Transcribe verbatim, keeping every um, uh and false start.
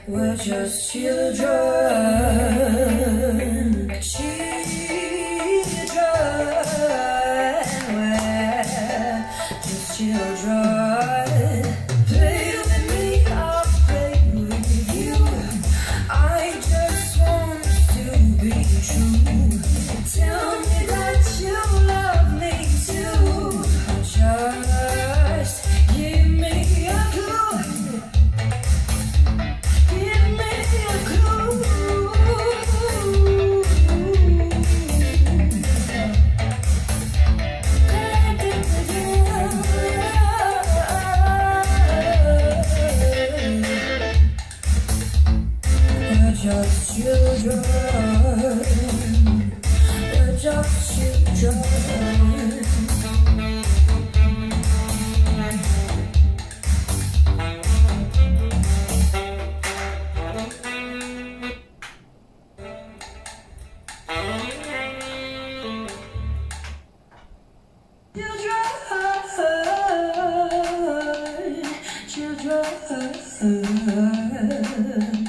We're just children, children, we're just children. Play with me, I'll play with you. I just want to be true. Tell me that you love me too. Just give me a clue. Give me a clue. We're just children. We're just children. Children, children.